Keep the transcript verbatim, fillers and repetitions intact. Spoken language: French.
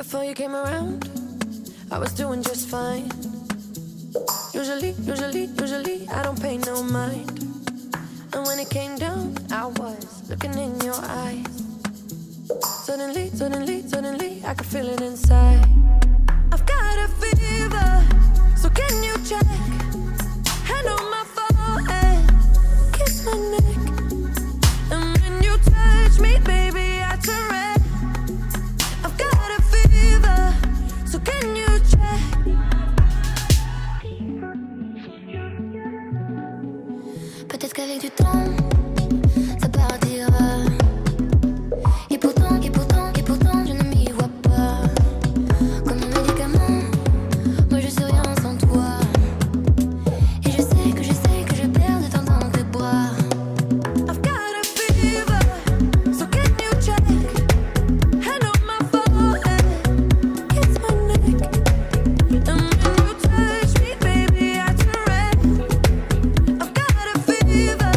Before you came around, I was doing just fine. Usually, usually, usually, I don't pay no mind. And when it came down, I was looking in your eyes. Suddenly, suddenly, suddenly, I could feel it inside. I've got a fever, so can you check? Hand on my forehead, kiss my neck. And when you touch me, baby, I turn red. I've got a fever, so can you check? Peut-être qu'avec du temps, ça partira. Et pourtant, et pourtant, et pourtant, je ne m'y vois pas. Comme un médicament, moi je suis rien sans toi. Et je sais que je sais que je perds de temps dans tes bras. I've got a fever, so can you check? Hand on my forehead, kiss my neck. And when you touch me, baby, I turn red. I've got a fever.